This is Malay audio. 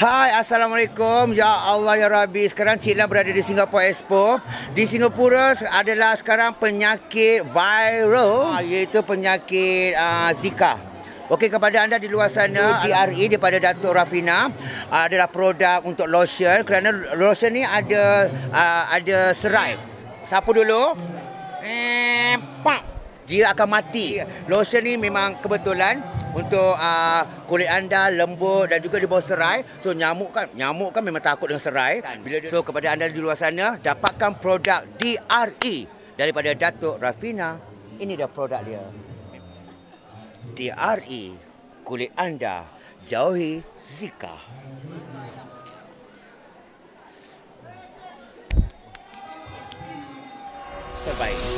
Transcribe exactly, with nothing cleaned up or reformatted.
Hai, Assalamualaikum. Ya Allah, Ya Rabbi. Sekarang Cik Lam berada di Singapore Expo. Di Singapura adalah sekarang penyakit viral, iaitu penyakit uh, Zika. Okey, kepada anda di luar sana, D R E daripada Datuk Rafina adalah produk untuk lotion. Kerana lotion ni ada uh, ada serai. Sapu dulu. Eh, pak. Dia akan mati. Lotion ni memang kebetulan untuk uh, kulit anda lembut dan juga di bawah serai. So nyamuk kan, nyamuk kan memang takut dengan serai. Bila dia, so kepada anda di luar sana, dapatkan produk D R E daripada Datuk Rafina. Ini dah produk dia. D R E, kulit anda jauhi Zika. Terbaik.